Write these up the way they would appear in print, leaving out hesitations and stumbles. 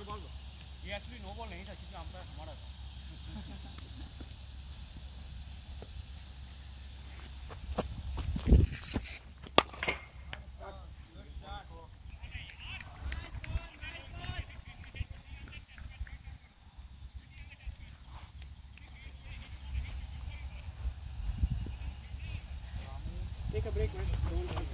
ये actually no ball नहीं था क्योंकि अंपायर हमारा था। Take a break, man. Don't run.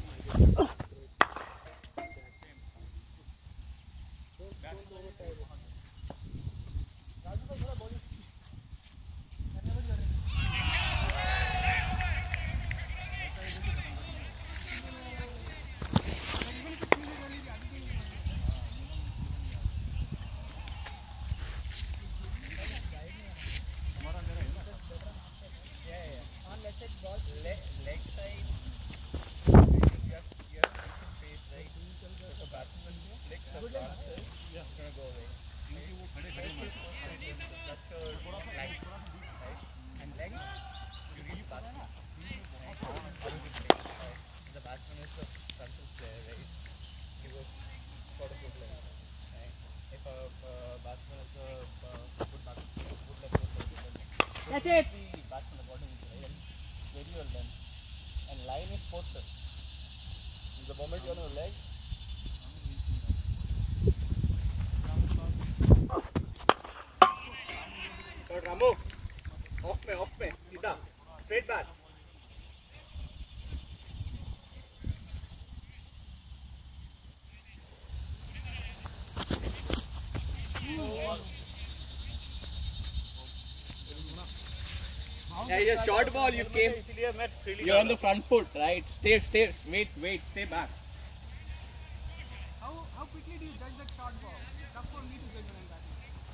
That's it. Batsman according to very well done. And line is posted. The moment you're on the leg. But Ramo, off me, सीधा, straight back. Yeah, it's a short ball. You came. You're on the front foot, right? Stay, wait, stay back. How quickly do you judge that short ball? Tough for me to judge when I'm batting.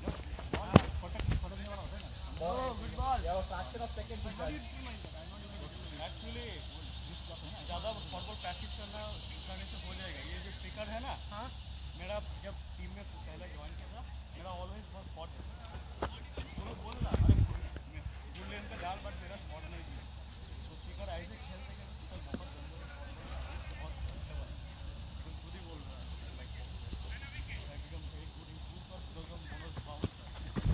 Oh, good ball. You have a fraction of second to How do judge. you determine that? I'm not even able to. Actually, ज़्यादा football practice करने से हो जाएगा। ये जो sticker है ना, हाँ? मेरा जब टीम में पहले ज्वाइन किया था, मेरा ऑलवेज बहुत स्पॉट है। वो लोग बोल रहा, अरे गुड लेन पे डाल, बट मेरा स्पॉट नहीं किया। तो स्टिकर ऐसे खेलते हैं, स्टिकर बहुत गंदे बहुत अच्छा बना। खुद ही बोल रहा है, लाइक एकदम very good improve कर, एकदम bonus bounce कर।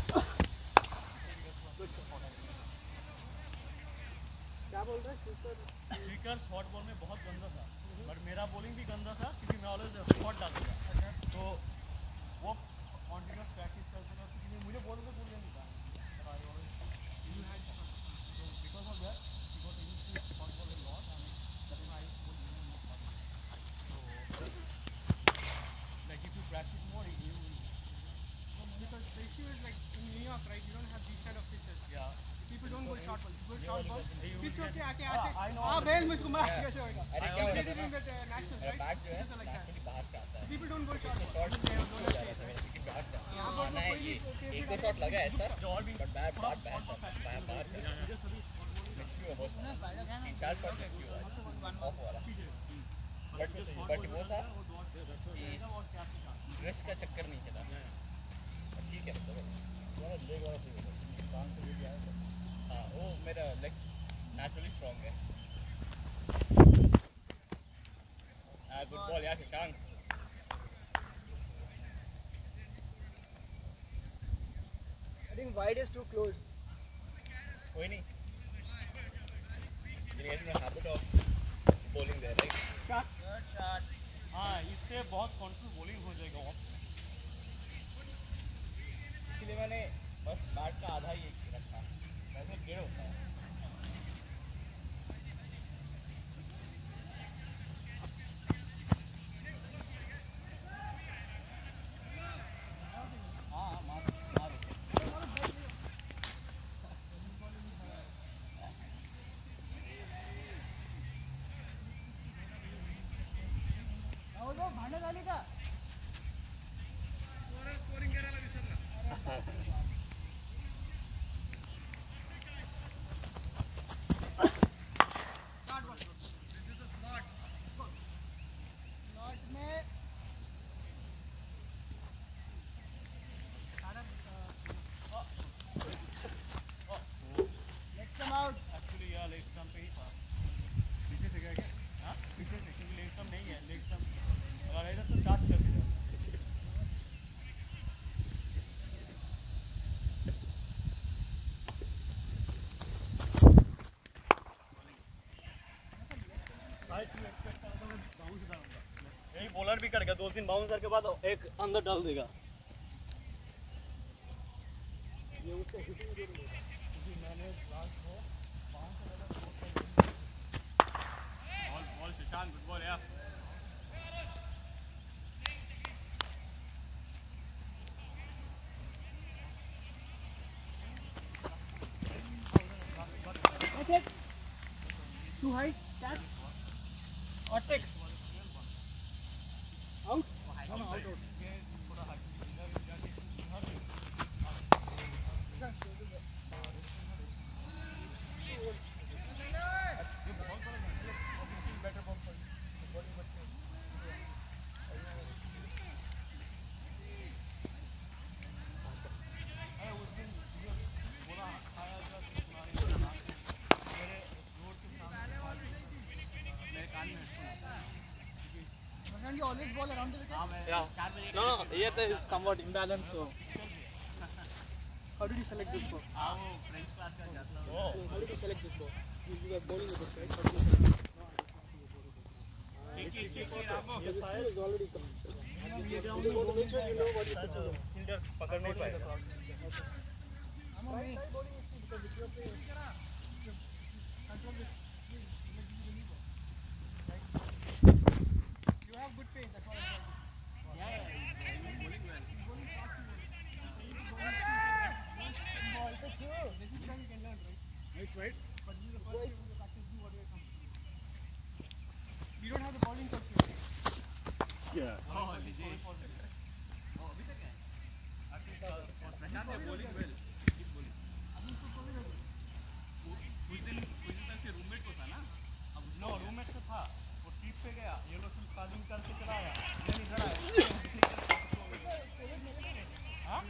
क्या बोल रहा है? स्टिकर शॉर्ट बॉल में बहुत गंदा था, बट मेरा बॉलिंग भी गंदा था क्योंकि मैं ऑलवेज शॉट डालता था। तो वो कॉन्टिन्यूस प्रैक्टिस करते थे क्योंकि मुझे बॉल से भूल नहीं था। Because of that he got used to shot ball a lot and that is why he was using more shot. So like if you practice more you Because the issue is like in New York, right? You don't have these kind of pitches. yeah People don't go short ball. Go short ball. you Pitch get- होके आके I know हाँ bell मुझको मार कैसे होएगा? अरे क्या We होता did it है in that nationals, right? Bat जो है Pitches are like that. Naturally बाहर से आता है People don't go short ball. Shot They have हो bonus जाता stage, है right? क्योंकि बाहर से यहाँ पर आना है कोई ये भी एक दो शॉट लगा है सर और भी बट बाहर से मिस भी हुआ बहुत सारा 3-4 शॉट मिस भी हुआ ऑफ वाला बट वो था कि रिस्क का चक्कर नहीं चला ठीक है हाँ वो मेरा लेग्स नेचुरली स्ट्रॉन्ग है गुड बॉल यार Shashank I think wide is too close. कोई नहीं habit of bowling there right हाँ इससे बहुत कंट्रोल बॉलिंग हो जाएगा। इसलिए मैंने बस बैट का आधा ही रखा वैसे डेढ़ होता है भांडण झाली का? स्कोरिंग करायला विसरला. स्टंप नहीं है, लेग स्टंप अगर इधर तो स्टार्ट भी कट गया 2-3 बाउंसर के बाद एक अंदर डाल देगा ये उसको हिटिंग जरूर होगा क्योंकि मैंने लास्ट को bouncer ball Sushant good ball यार Too high, catch. Or 6. Out? No, out. Can you always ball around the wicket? Yeah. No, here there is somewhat imbalance. So. How did you select this ball? French class का जाता How did you select this ball? You were bowling with this, right? How did you select it? The fire is already come. You go to nature, you know what you have to do. Fielder पकड़ नहीं पाएगा. Right side bowling is easy because if you are playing control this. You have good pace, that's all I want. Yeah, bowling well. Ball to two. This is how you can learn, right? That's right. But this is the first time you practice do what you come. We don't have the bowling coach here. Yeah. Oh, Vijay. Oh, अभी तक है. प्रशांत है bowling well. Keep bowling. कुछ दिन तक के roommate को था ना. अब नो रूममेट तो था. वो ट्रिप पे गया. ये लोग सिर्फ कालिंग करके चला आया. ये इधर आया. हाँ?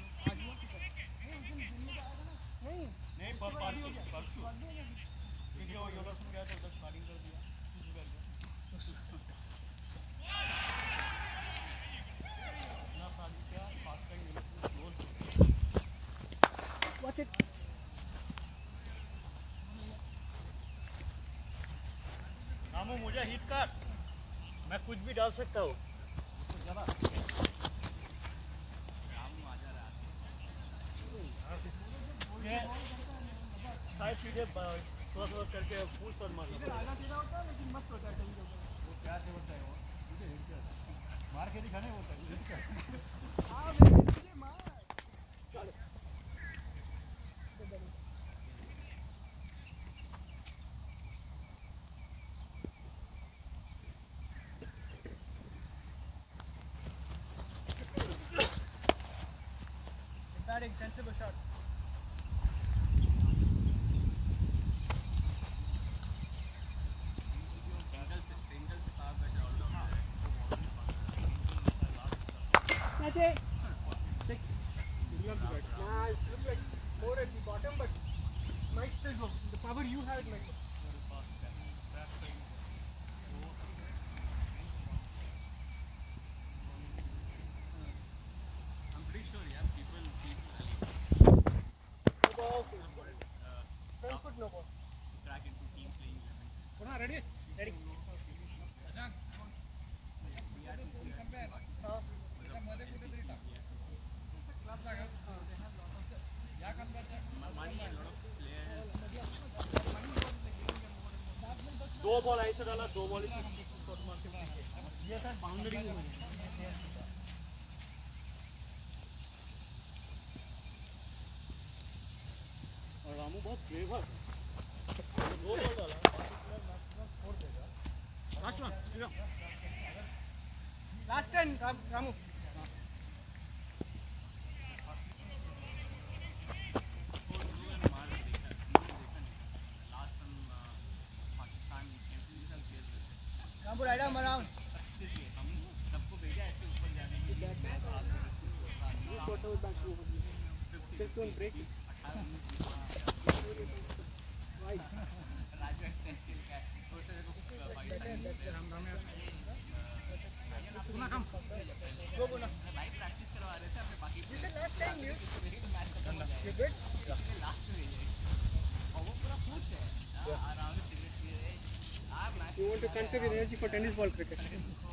नहीं परसों. वीडियो ये लोग गया तो उधर कालिंग कर दिया. Watch it. रामू मुझे हिट कर मैं कुछ भी डाल सकता हूँ थोड़ा थोड़ा करके फुल शॉट मारना वो क्या से होता है वो मार के दिखाने होता है Batting, sensible shot. Catch it. 6. Nah, it looks like more at the bottom, but might still go. The power you have, it might go. I'm pretty sure, yeah, people Front foot, no ball. track into team playing 11. Puna, ready? Ready. दो ball ऐसे डाला 2 ball ये sir boundary और रामू बहुत clever है 2 ball डाला छोड़ देगा Last one. Last 10, Ramu. Ramu, ride him around. सबको भेजा ऐसे ऊपर जाने के लिए Just don't break it. Raju एक्सटेंसिल का छोटे को Puna, come. Go, Puna. Live practice करवा रहे थे अपने बाकी You said last time, you. Match You good? Last में और वो पूरा पूछ है आराम से You want to conserve your energy for tennis ball cricket.